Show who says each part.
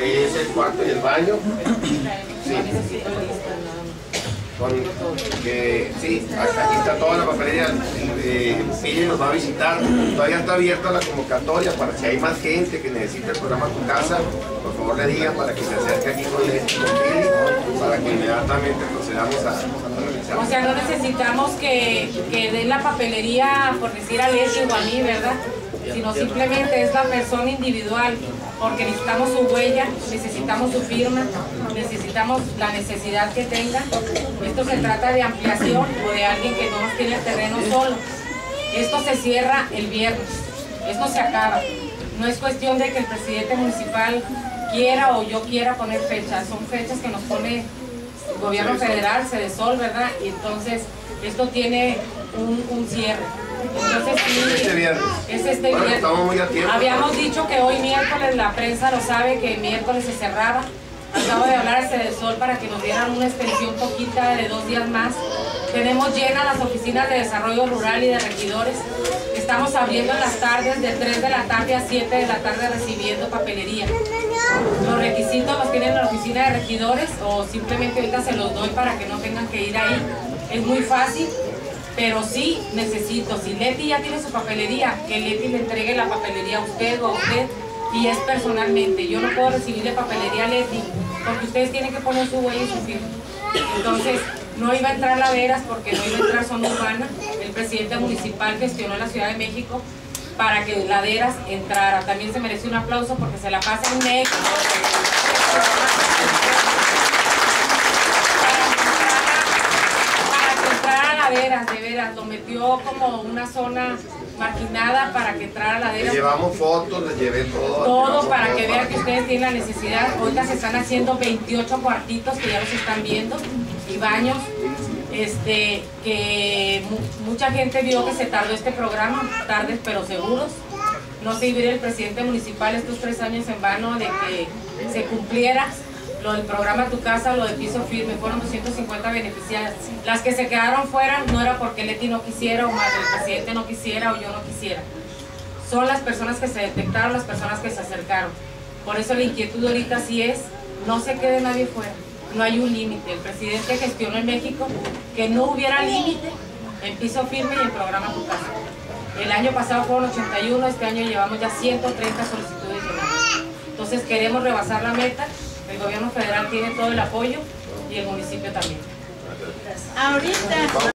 Speaker 1: que es el cuarto y el baño. Sí. Sí, aquí está toda la papelería. Ella nos va a visitar. Todavía está abierta la convocatoria para si hay más gente que necesita el programa Tu Casa, por favor le digan para que se acerque aquí con Pili, para que inmediatamente procedamos a realizar.
Speaker 2: O sea, no necesitamos que den la papelería por decir a Leslie o a mí, ¿verdad? Sino simplemente es la persona individual, porque necesitamos su huella, necesitamos su firma, necesitamos la necesidad que tenga. Esto se trata de ampliación o de alguien que no tiene el terreno solo. Esto se cierra el viernes, esto se acaba. No es cuestión de que el presidente municipal quiera o yo quiera poner fechas, son fechas que nos pone el gobierno federal, Sedesol, ¿verdad? Y entonces esto tiene un cierre. Entonces sí, es este viernes.
Speaker 1: Estamos muy a tiempo.
Speaker 2: Habíamos dicho que hoy miércoles, la prensa lo sabe, que el miércoles se cerraba. Acabo de hablar a Sedesol para que nos dieran una extensión poquita de 2 días más. Tenemos llenas las oficinas de desarrollo rural y de regidores. Estamos abriendo en las tardes de 3 de la tarde a 7 de la tarde recibiendo papelería. Los requisitos los tienen en la oficina de regidores o simplemente ahorita se los doy para que no tengan que ir ahí. Es muy fácil. Pero sí necesito, si Leti ya tiene su papelería, que Leti le entregue la papelería a usted o a usted, y es personalmente. Yo no puedo recibirle papelería a Leti, porque ustedes tienen que poner su huella y su firma. Entonces, no iba a entrar Laderas porque no iba a entrar Zona Urbana. El presidente municipal gestionó en la Ciudad de México para que Laderas entrara. También se merece un aplauso porque se la pasa en México. De veras, lo metió como una zona marginada para que entrara a Laderas.
Speaker 1: Le llevamos fotos, les llevé todo.
Speaker 2: Todo para que vean que ustedes tienen la necesidad. Ahorita se están haciendo 28 cuartitos que ya los están viendo y baños. Que mucha gente vio que se tardó este programa, tardes pero seguros. No se iba a ir el presidente municipal estos 3 años en vano de que se cumpliera. Lo del programa Tu Casa, lo de piso firme, fueron 250 beneficiarias. Las que se quedaron fuera no era porque Leti no quisiera o más el presidente no quisiera o yo no quisiera. Son las personas que se detectaron, las personas que se acercaron. Por eso la inquietud ahorita sí es, no se quede nadie fuera, no hay un límite. El presidente gestionó en México que no hubiera límite en piso firme y en programa Tu Casa. El año pasado fueron 81, este año llevamos ya 130 solicitudes llenadas. Entonces queremos rebasar la meta. El gobierno federal tiene todo el apoyo y el municipio también.
Speaker 3: Ahorita